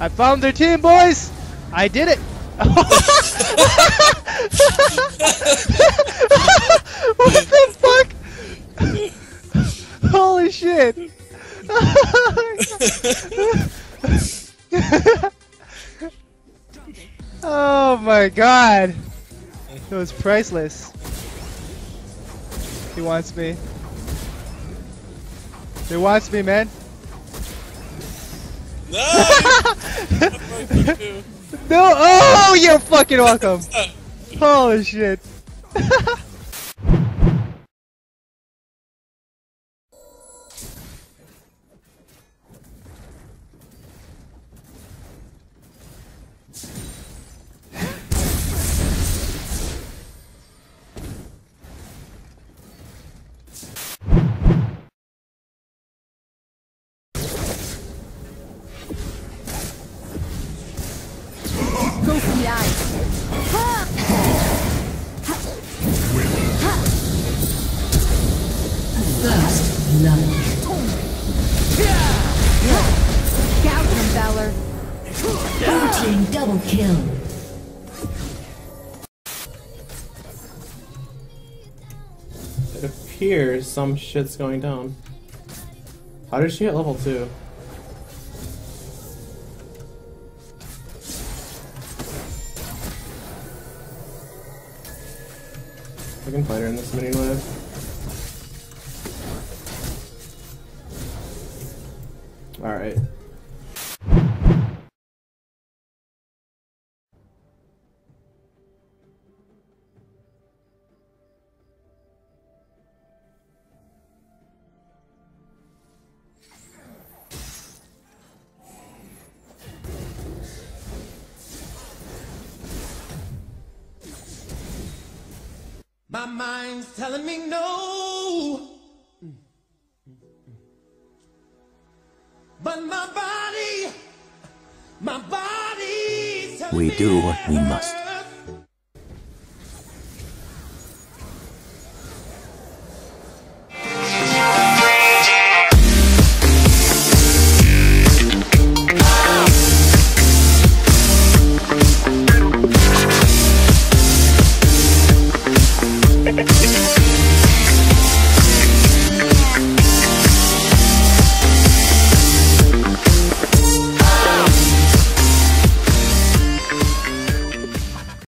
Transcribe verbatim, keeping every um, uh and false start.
I found their team, boys! I did it! What the fuck? Holy shit! Oh my god! It was priceless. He wants me. He wants me, man. No! No! Oh, you're fucking welcome! Holy shit! Go from the eyes. First blood. Scout from Valor. Blue team double kill. It appears some shit's going down. How did she hit level two? I can fight her in this mini wave. Alright. My mind's telling me no, but my body, my body's telling me We do what we must.